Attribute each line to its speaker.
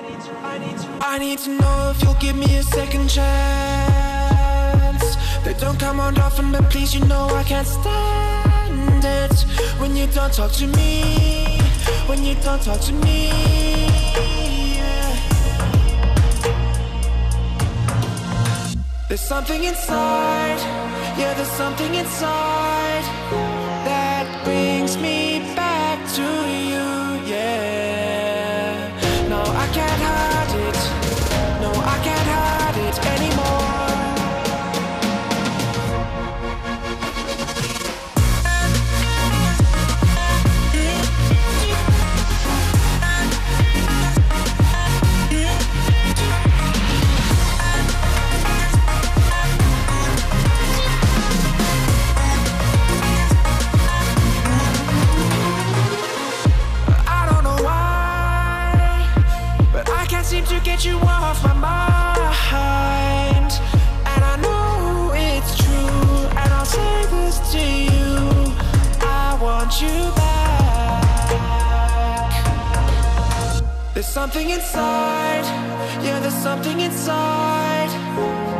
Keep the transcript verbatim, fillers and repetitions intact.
Speaker 1: I need to know if you'll give me a second chance. They don't come around often, but please, you know I can't stand it when you don't talk to me, when you don't talk to me, yeah. There's something inside, yeah, there's something inside that brings me back to you, yeah. No, I can't hide it, no, I can't hide it anymore. Seem to get you off my mind, and I know it's true, and I'll say this to you, I want you back. There's something inside, yeah, there's something inside